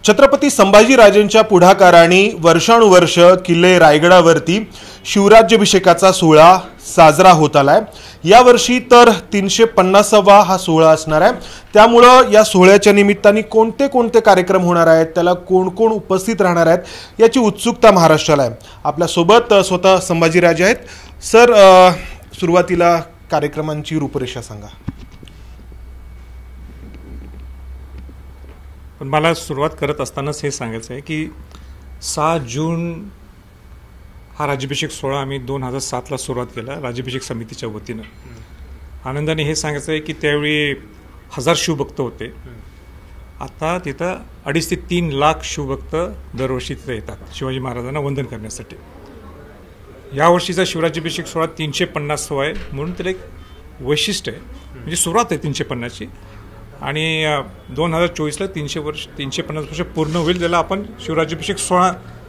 छत्रपती संभाजीराजेंच्या पुढाकाराने वर्षानुवर्ष किल्ले रायगडावरती शिवराज्याभिषेकाचा सोहळा साजरा होत आलाय। यावर्षी तर 350वा हा सोहळा असणार आहे। त्यामुळे या सोहळ्याच्या निमित्ताने कोणते कोणते कार्यक्रम होणार आहेत, त्याला कोण कोण उपस्थित राहणार आहेत याची उत्सुकता महाराष्ट्राला आहे। आपल्या सोबत स्वतः संभाजीराजे आहेत। सर, सुरुवातीला कार्यक्रमांची रूपरेषा सांगा। पण मला सुरुवात करत असतानाच हे सांगायचं आहे की 6 जून हा राज्याभिषेक सोहळा आम्ही 2007ला सुरुवात केला राज्याभिषेक समितीच्या वतीनं। आनंदाने हे सांगायचं आहे की त्यावेळी 1000 शिवभक्त होते। आता तिथं 2.5 ते 3 लाख शिवभक्त दरवर्षी तिथे येतात शिवाजी महाराजांना वंदन करण्यासाठी। यावर्षीचा शिवराज्याभिषेक सोहळा 350वा आहे म्हणून त्याला एक वैशिष्ट्य आहे, म्हणजे सुरुवात आहे 350ची आणि 2024ला 350 वर्ष पूर्ण होईल, ज्याला आपण शिवराज्याभिषेक सोहळा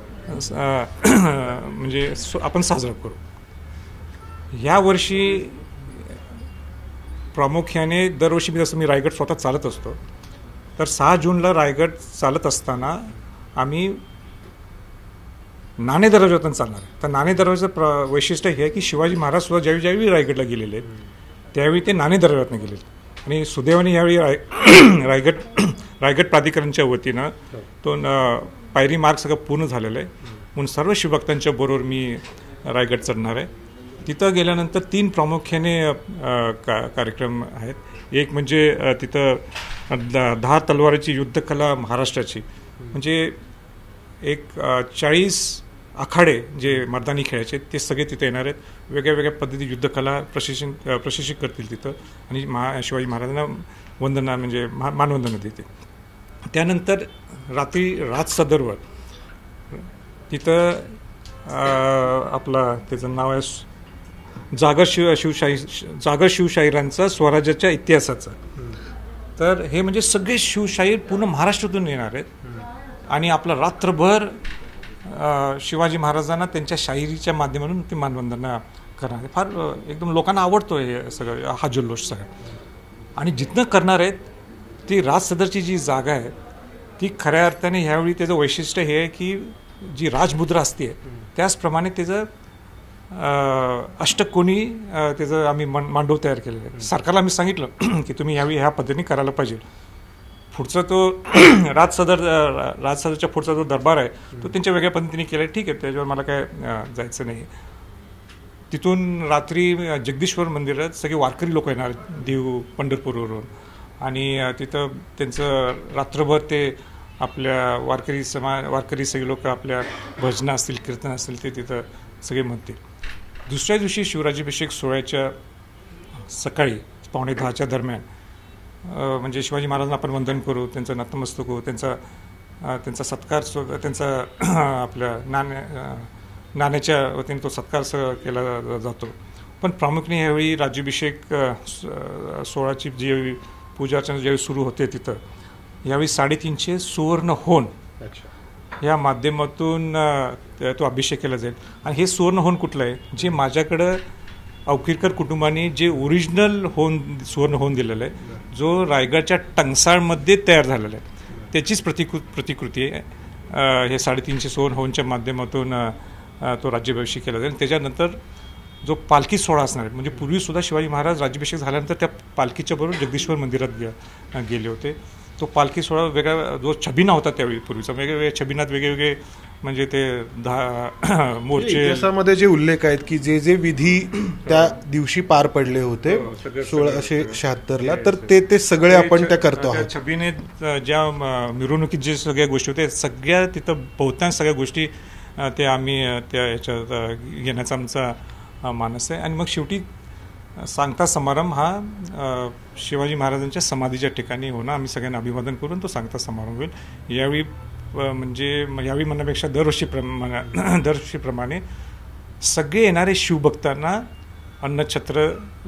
म्हणजे आपण साजरा करू। या वर्षी प्रामुख्याने दरवर्षी जसं मी रायगड स्वतः चालत असतो, तर 6 जूनला रायगड चालत असताना आम्ही नाणे दरवाजातून चालणार आहे। तर नाणे दरवाजाचं वैशिष्ट्य हे आहे की शिवाजी महाराज सुद्धा ज्यावेळी रायगडला गेलेले आहेत त्यावेळी ते नाणे दरवाजातून गेलेले आणि सुदैवाने यावेळी रायगड प्राधिकरणच्या वतीनं तो पायरी मार्ग सगळं पूर्ण झालेलं आहे म्हणून सर्व शिवभक्तांच्या बरोबर मी रायगड चढणार आहे। तिथं गेल्यानंतर 3 प्रामुख्याने कार्यक्रम आहेत। एक म्हणजे तिथं 10 तलवारीची युद्धकला महाराष्ट्राची, म्हणजे एक 40 आखाडे जे मर्दानी खेळायचे ते सगळे तिथे येणार आहेत। वेगळ्या वेगळ्या पद्धती युद्धकला प्रशिक्षित करतील तिथं आणि शिवाजी महाराजांना वंदना म्हणजे मानवंदना देते। त्यानंतर रात्री राजसदरवर तिथं आपला त्याचं नाव आहे जागर शिवशाहिरांचा स्वराज्याच्या इतिहासाचं। तर हे म्हणजे सगळे शिवशाहीर पूर्ण महाराष्ट्रातून येणार आहेत आणि आपलं रात्रभर शिवाजी महाराजांना त्यांच्या शाहिरीच्या माध्यमातून ते मानवंदना करणार आहे। फार एकदम लोकांना आवडतो हे सगळं, हा जल्लोष सगळं। आणि जिथनं करणार आहेत ती राजसदरची जी जागा आहे ती खऱ्या अर्थाने ह्यावेळी त्याचं वैशिष्ट्य हे आहे की जी राजमुद्रा असते त्याचप्रमाणे त्याचं अष्टकोनी त्याचं आम्ही मांडव तयार केलेलं आहे। सरकारला आम्ही सांगितलं की तुम्ही ह्यावेळी ह्या पद्धतीने करायला पाहिजे। पुढचा तो राजसदरच्या पुढचा जो दरबार आहे तो त्यांच्या वेगळ्या पद्धतीने केला आहे, ठीक आहे, त्याच्यावर मला काय जायचं नाही। तिथून रात्री जगदीश्वर मंदिरात सगळे वारकरी लोक येणार, देव पंढरपूरवरून, आणि तिथं त्यांचं रात्रभर ते आपल्या वारकरी सगळे लोक आपल्या भजनं असतील, कीर्तन असतील ते तिथं सगळे म्हणतील। दुसऱ्या दिवशी शिवराज्याभिषेक सोहळ्याच्या सकाळी 9:45च्या दरम्यान म्हणजे शिवाजी महाराजांना आपण वंदन करू, त्यांचं नतमस्तक होऊ, त्यांचा सत्कार, त्यांचा आपल्या नाण्याच्या वतीने तो सत्कार केला जातो। पण प्रामुख्याने यावेळी राज्याभिषेक सोहळ्याची जी पूजा अर्चना ज्यावेळी सुरू होते तिथं यावेळी 350 सुवर्ण होन या माध्यमातून तो अभिषेक केला जाईल। आणि हे सुवर्ण होन कुठलं आहे, जे माझ्याकडं अवकिरकर कुटुंबाने जे ओरिजिनल सुवर्ण होन दिलेलं आहे, जो रायगडच्या टंगसाळमध्ये तयार झालेला आहे, त्याचीच प्रतिकृती आहे। हे 350 सुवर्ण होनच्या माध्यमातून तो राज्याभिषेक केला जाईल। त्याच्यानंतर जो पालखी सोहळा असणार आहे, म्हणजे पूर्वीसुद्धा शिवाजी महाराज राज्याभिषेक झाल्यानंतर त्या पालखीच्या बरोबर जगदीश्वर मंदिरात गेले होते। तो पालखी सोहळा वेगळा जो छबिना होता त्यावेळी पूर्वीचा, वेगवेगळ्या छबिनात वेगवेगळे म्हणजे ते 10 मोर्चे, इतिहासामध्ये जे उल्लेख आहेत की जे जे विधी त्या दिवशी पार पडले होते 1676ला, तर ते सगळे आपण त्या करतो आहोत। छबिनेत ज्या मिरवणुकीत जे सगळ्या गोष्टी होत्या सगळ्या तिथं बहुतांश सगळ्या गोष्टी ते आम्ही त्या याच्यात घेण्याचा आमचा मानस आहे। आणि मग शेवटी सांगता समारंभ हा शिवाजी महाराजांच्या समाधीच्या ठिकाणी होणं, आम्ही सगळ्यांना अभिवादन करून तो सांगता समारंभ होईल। यावेळी म्हणजे यावेळी म्हणण्यापेक्षा दरवर्षीप्रमाणे सगळे येणारे शिवभक्तांना अन्नछत्र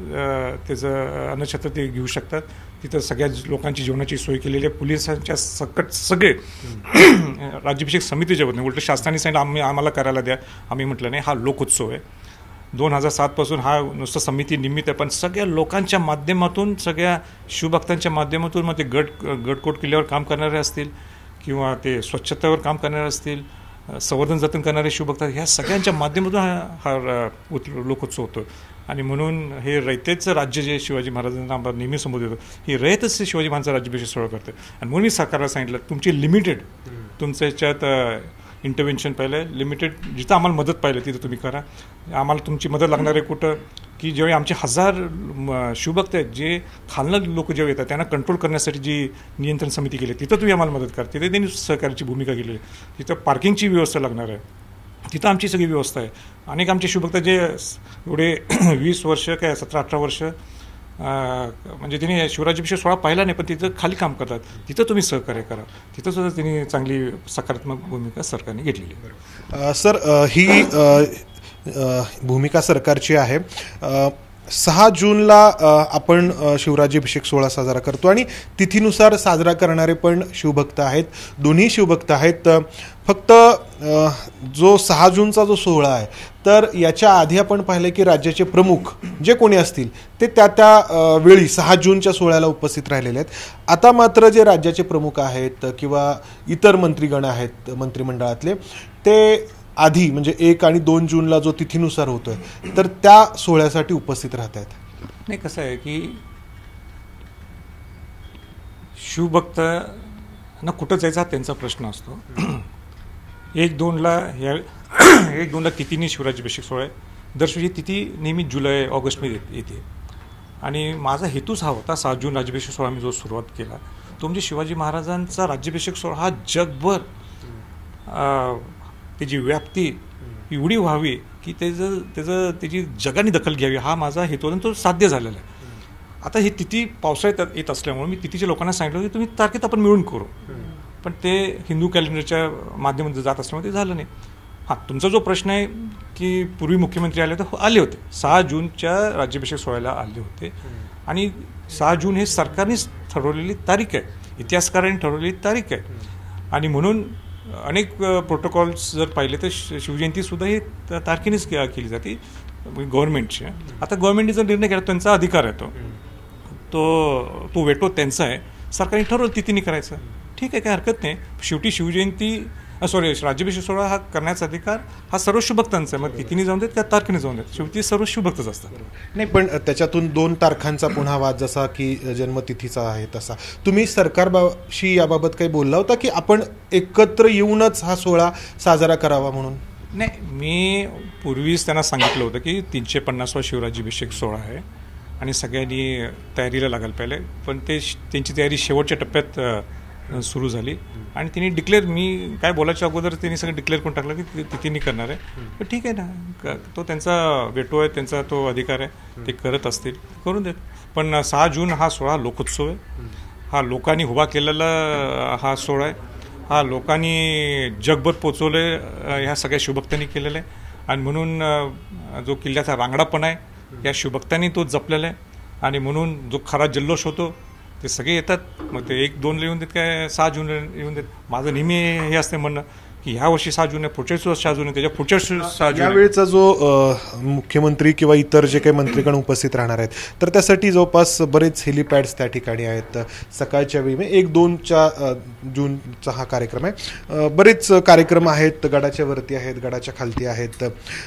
ते घेऊ शकतात। तिथं सगळ्या लोकांची जेवणाची सोय केलेली आहे। पोलिसांच्या सकट सगळे राज्याभिषेक समितीच्या वतीने, उलट शासनाने सांगितलं आम्हाला करायला द्या, आम्ही म्हटलं नाही, हा लोकोत्सव आहे। 2007 पासून हा नुसतं समिती निमित्त आहे, पण सगळ्या लोकांच्या माध्यमातून, सगळ्या शिवभक्तांच्या माध्यमातून, मग ते गडकोट किल्ल्यावर काम करणारे असतील किंवा ते स्वच्छतेवर काम करणारे असतील, संवर्धन जतन करणारे शिवभक्त, ह्या सगळ्यांच्या माध्यमातून हा लोकोत्सव होतो. आणि म्हणून हे रयतेचं राज्य जे शिवाजी महाराजांना आपण नेहमी संबोधित होतो, ही रयतच शिवाजी महाराजांचा राज्याभिषेक सोहळा करते. आणि म्हणून मी सरकारला सांगितलं, तुमची लिमिटेड तुमच्या ह्याच्यात इंटरव्हेन्शन पाहिलं आहे, लिमिटेड जिथं आम्हाला मदत पाहिलं तिथं तुम्ही करा. आम्हाला तुमची मदत लागणार आहे कुठं, की ज्यावेळी आमचे 1000 शिवभक्त आहेत, जे खालनं लोक जेव्हा येतात त्यांना कंट्रोल करण्यासाठी जी नियंत्रण समिती केली, तिथं तुम्ही आम्हाला मदत करा. तिथे त्यांनी सहकार्याची भूमिका केली आहे. तिथं पार्किंगची व्यवस्था लागणार आहे, तिथं आमची सगळी व्यवस्था आहे. अनेक आमचे शिवभक्त जे एवढे 20 वर्ष काय 17-18 वर्ष म्हणजे त्यांनी शिवराज्याभिषेक सोहळा पाहिला नाही, पण तिथं खाली काम करतात, तिथं तुम्ही सहकार्य करा. तिथं सुद्धा त्यांनी चांगली सकारात्मक भूमिका सरकारने घेतलेली आहे. सर, ही भूमिका सरकारची आहे. 6 जूनला आपण शिवराज्याभिषेक सोहळा साजरा करतो आणि तिथीनुसार साजरा करणारे पण शिवभक्त आहेत, दोन्ही शिवभक्त आहेत. फक्त जो 6 जूनचा जो सोहळा आहे, तर याच्या आधी आपण पाहिलं की राज्याचे प्रमुख जे कोणी असतील ते त्या वेळी 6 जूनच्या सोहळ्याला उपस्थित राहिलेले आहेत. आता मात्र जे राज्याचे प्रमुख आहेत किंवा इतर मंत्रीगण आहेत मंत्रिमंडळातले, ते आधी म्हणजे 1 आणि 2 जूनला जो तिथीनुसार होतोय, तर त्या सोहळ्यासाठी उपस्थित राहत आहेत. नाही, कसं आहे की शिवभक्त ना कुठं जायचा त्यांचा प्रश्न असतो. 1-2ला तिथीने शिवराज्याभिषेक सोहळा आहे. दरवर्षी तिथी नेहमी जुलै ऑगस्टमध्ये येते. आणि माझा हेतूच हा होता, 6 जून राज्याभिषेक सोहळा मी जो सुरुवात केला तो म्हणजे शिवाजी महाराजांचा राज्याभिषेक सोहळा हा जगभर त्याची व्याप्ती एवढी व्हावी की त्याची जगाने दखल घ्यावी, हा माझा हेतू आणि तो साध्य झालेला आहे. आता ही तिथी पावसाळ्यात येत असल्यामुळे मी तिथीच्या लोकांना सांगितलं की तुम्ही तारखेत आपण मिळून करू, पण ते हिंदू कॅलेंडरच्या माध्यमातून जात असल्यामुळे ते झालं नाही. हां, तुमचा जो प्रश्न आहे की पूर्वी मुख्यमंत्री आले तर आले होते, 6 जूनच्या राज्याभिषेक सोहळ्याला आले होते. आणि 6 जून हे सरकारनेच ठरवलेली तारीख आहे, इतिहासकारांनी ठरवलेली तारीख आहे. आणि म्हणून अनेक प्रोटोकॉल्स जर पाहिले तर शिवजयंतीसुद्धा ही तारखेनेच केली जाते गव्हर्नमेंटची. आता गव्हर्नमेंटने जर निर्णय केला, त्यांचा अधिकार आहे, तो वेटो त्यांचा आहे. सरकारने ठरवलं तिथीने करायचं, ठीक आहे, काही हरकत नाही. शेवटी राज्याभिषेक सोहळा हा करण्याचा अधिकार हा सर्व शिवभक्तांचा आहे. मग तिथीने जाऊन देत का तारखेने जाऊन देत, शेवटी सर्व शिवभक्तच असतात. नाही, पण त्याच्यातून 2 तारखांचा पुन्हा वाद जसा की जन्मतिथीचा आहे तसा तुम्ही सरकारशी याबाबत काही बोलला होता की आपण एकत्र येऊनच हा सोहळा साजरा करावा म्हणून? नाही, मी पूर्वीच त्यांना सांगितलं होतं की 350वा शिवराज्याभिषेक सोहळा आहे आणि सगळ्यांनी तयारीला लागायला पाहिजे. पण त्यांची तयारी शेवटच्या टप्प्यात सुरू झाली आणि त्यांनी मी काय बोलायच्या अगोदर त्यांनी सगळं डिक्लेअर करून टाकलं की तिथीने करणार आहे. पण ठीक आहे ना, तो त्यांचा वेटो आहे, त्यांचा तो अधिकार आहे, ते करत असतील, करून देत. पण 6 जून हा सोहळा लोकोत्सव आहे, हा लोकांनी उभा केलेला हा सोहळा आहे, हा लोकांनी जगभर पोचवले, ह्या सगळ्या शिवभक्तांनी केलेला आहे. आणि म्हणून जो किल्ल्याचा रांगडापणा आहे या शिवभक्तांनी तो जपलेला आहे. आणि म्हणून जो खरा जल्लोष होतो ते सगळे येतात. मग ते 1-2ला येऊन देत काय 6 जूनला येऊन देत. माझं नेहमी हे असते म्हणणं की ह्या वर्षी 6 जून आहे, पुढच्या वर्षी 6 जून आहे, त्याच्या पुढच्या वर्षी 6 जून. यावेळेचा जो मुख्यमंत्री किंवा इतर जे काही मंत्रीगण उपस्थित राहणार आहेत, तर त्यासाठी जवळपास बरेच हेलिपॅड्स त्या ठिकाणी आहेत. सकाळच्या वेळी 1-2 जूनचा हा कार्यक्रम आहे. बरेच कार्यक्रम आहेत, गडाच्या वरती आहेत, गडाच्या खालती आहेत.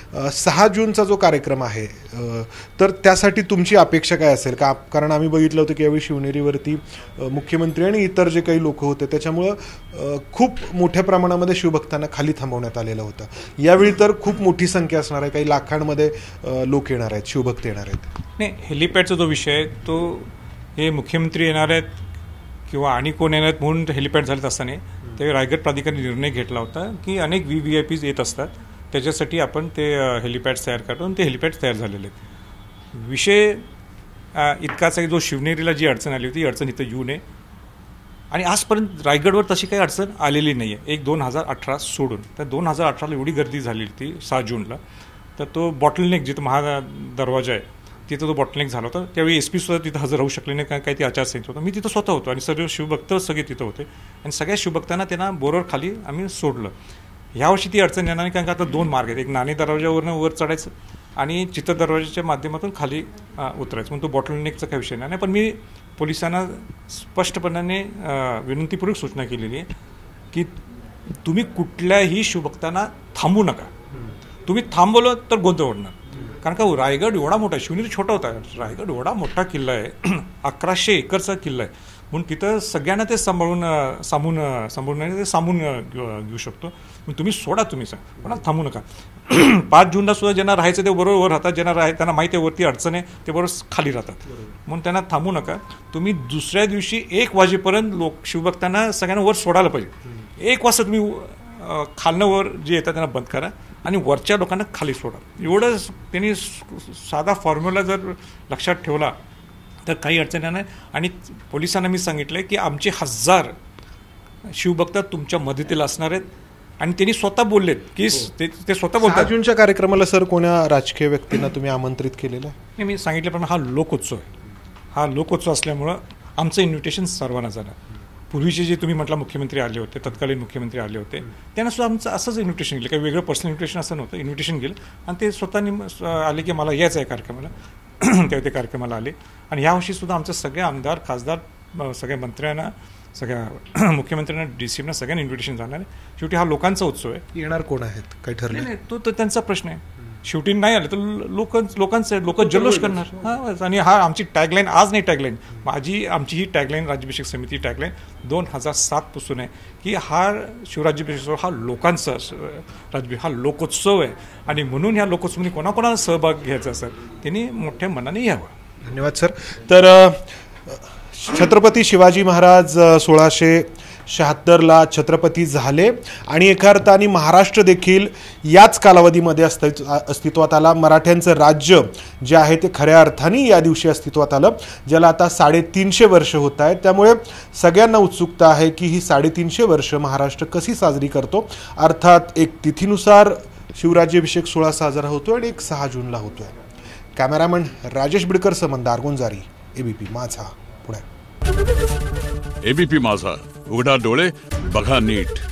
6 जूनचा जो कार्यक्रम आहे, तर त्यासाठी तुमची अपेक्षा काय असेल का? कारण आम्ही बघितलं होतं की यावेळी शिवनेरीवरती मुख्यमंत्री आणि इतर जे काही लोक होते त्याच्यामुळं खूप मोठ्या प्रमाणामध्ये शिवभक्तांना खाली थांबवण्यात आलेलं होतं. यावेळी तर खूप मोठी संख्या असणार आहे, काही लाखांमध्ये लोक येणार आहेत, शिवभक्त येणार आहेत. नाही, हेलिपॅडचा जो विषय आहे तो हे मुख्यमंत्री येणार आहेत किंवा आणि कोण येणार आहेत म्हणून हेलिपॅड झालेत असं नाही. त्यावेळी रायगड प्राधिकरणाने निर्णय घेतला होता की अनेक VVIPs येत असतात, त्याच्यासाठी आपण ते हेलिपॅड्स तयार करतो आणि ते हेलिपॅड्स तयार झालेले आहेत. विषय इतकाच आहे, जो शिवनेरीला जी अडचण आली होती, अडचण इथं येऊ नये. आणि आजपर्यंत रायगडवर तशी काही अडचण आलेली नाही आहे, 2018 सोडून. तर 2018ला एवढी गर्दी झालेली होती 6 जूनला, तर तो बॉटलनेक जिथं महादरवाजा आहे तिथं तो बॉटलनेक झाला होता. त्यावेळी SP सुद्धा तिथं हजर राहू शकले नाही, काही ते आचारसंहिता होतं. मी तिथं स्वतः होतो आणि सर्व शिवभक्त सगळे तिथं होते आणि सगळ्या शिवभक्तांना त्यांना बोरवर खाली आम्ही सोडलं. ह्यावर्षी ती अडचण येणार नाही, कारण का आता 2 मार्ग आहेत, एक नाणे दरवाजावरनं वर चढायचं आणि चित्र दरवाजाच्या माध्यमातून खाली उतरायचं. म्हणून तो बॉटलनेकचा काही विषय नाही. पण मी पोलिसांना स्पष्टपणाने विनंतीपूर्वक सूचना केलेली आहे की तुम्ही कुठल्याही शिवभक्तांना थांबू नका. तुम्ही थांबवलं तर गोंधळ होणार. कारण का रायगड एवढा मोठा आहे, शिवनेरी छोटा होता, रायगड एवढा मोठा किल्ला आहे, 1100 एकरचा किल्ला आहे, म्हणून तिथं सगळ्यांना ते सांभाळून ते सामावून घेऊ शकतो. मग तुम्ही सोडा, तुम्ही कोणाला थांबू नका. 5 जूनला सुद्धा ज्यांना राहायचं ते बरोबर वर राहतात, ज्यांना त्यांना माहिती आहे वरती अडचण आहे ते बरोबर खाली राहतात, म्हणून त्यांना थांबू नका. तुम्ही दुसऱ्या दिवशी 1 वाजेपर्यंत शिवभक्तांना सगळ्यांना वर सोडायला पाहिजे. 1 वाजता तुम्ही खालनं वर जे येतात त्यांना बंद करा आणि वरच्या लोकांना खाली सोडा. एवढं त्यांनी साधा फॉर्म्युला जर लक्षात ठेवला तर काही अडचण नाही. आणि पोलिसांना मी सांगितलं की आमचे 1000 शिवभक्त तुमच्या मदतीला असणार आहेत. आणि त्यांनी स्वतः बोललेत की ते स्वतः बोलतात. 6 जूनच्या कार्यक्रमाला सर कोणा राजकीय व्यक्तींना तुम्ही आमंत्रित केलेलं आहे? मी सांगितल्याप्रमाणे हा लोकोत्सव आहे. हा लोकोत्सव असल्यामुळं आमचं इन्व्हिटेशन सर्वांना झालं. पूर्वीचे जे तुम्ही म्हटलं मुख्यमंत्री आले होते, तत्कालीन मुख्यमंत्री आले होते, त्यांना सुद्धा आमचं असंच इन्व्हिटेशन गेलं. काही वेगळं पर्सनल इन्व्हिटेशन असं नव्हतं, इन्व्हिटेशन गेलं आणि ते स्वतःनी आले की मला यायचं आहे कार्यक्रमाला. तेव्हा ते कार्यक्रमाला आले. आणि यावर्षी सुद्धा आमचे सगळे आमदार, खासदार, सगळ्या मंत्र्यांना, सगळ्या मुख्यमंत्र्यांना, DCMना सगळ्यांना इन्व्हिटेशन जाणार आहे. शेवटी हा लोकांचा उत्सव आहे. येणार कोण आहेत काही ठरलं नाही, तो तर त्यांचा प्रश्न आहे. शेवटी नाही आलं तर लोकांचं लोक जल्लोष करणार. हां, आणि हा आमची टॅगलाईन आज नाही, टॅगलाईन आमची ही टॅगलाईन राज्याभिषेक समिती टॅगलाईन 2007 पासून आहे की हा शिवराज्याभिषेक हा लोकांचा हा लोकोत्सव आहे. आणि म्हणून ह्या लोकोत्सवामध्ये कोणाकोणाला सहभाग घ्यायचा असेल त्यांनी मोठ्या मनाने यावं. धन्यवाद सर. तर छत्रपती शिवाजी महाराज 1676ला छत्रपती झाले आणि एका अर्थाने महाराष्ट्र देखील याच कालावधीमध्ये अस्तित्वात आला. मराठ्यांचं राज्य जे आहे ते खऱ्या अर्थाने या दिवशी अस्तित्वात आलं, ज्याला आता 350 वर्ष होत आहेत. त्यामुळे सगळ्यांना उत्सुकता आहे की ही 350 वर्ष महाराष्ट्र कशी साजरी करतो. अर्थात एक तिथीनुसार शिवराज्याभिषेक सोहळा साजरा होतो आणि एक 6 जूनला होतो आहे. कॅमेरामन राजेश बिडकर सह मंदार गुंजारी, ABP माझा, पुणे. ABP माझा, उघडा डोळे बघा नीट.